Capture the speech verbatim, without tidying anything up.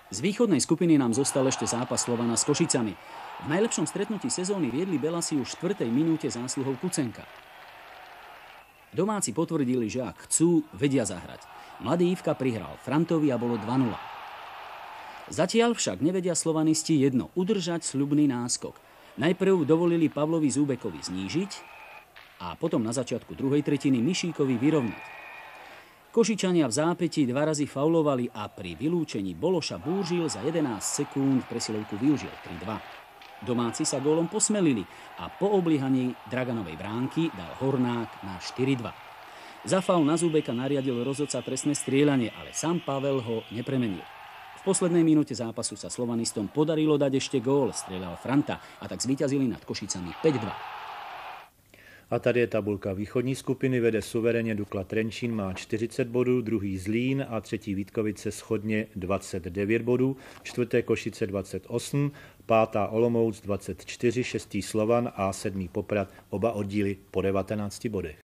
Z východnej skupiny nám zostal ešte zápas Slovana s Košicami. V najlepšom stretnutí sezóny viedli Belasi už v štvrtej minúte zásluhou Kucenka. Domáci potvrdili, že ak chcú, vedia zahrať. Mladý Ivka prihral Frantovi a bolo dva nula. Zatiaľ však nevedia slovanisti jedno, udržať sľubný náskok. Najprv dovolili Pavlovi Zúbekovi znížiť a potom na začiatku druhej tretiny Mišíkovi vyrovnať. Košičania v zápätí dva razy faulovali a pri vylúčení Bološa Búržil za jedenásť sekúnd presilovku využil tri dva. Domáci sa gólom posmelili a po oblihaní Draganovej bránky dal Hornák na štyri dva. Za faul na Zúbeka nariadil rozhodca trestné strieľanie, ale sám Pavel ho nepremenil. V poslednej minúte zápasu sa slovanistom podarilo dať ešte gól, strieľal Franta a tak zvíťazili nad Košicami päť dva. A tady je tabulka východní skupiny, vede suverénně Dukla Trenčín, má čtyřicet bodů, druhý Zlín a třetí Vítkovice shodně dvacet devět bodů, čtvrté Košice dvacet osm, pátá Olomouc dvacet čtyři, šestý Slovan a sedmý Poprad, oba oddíly po devatenácti bodech.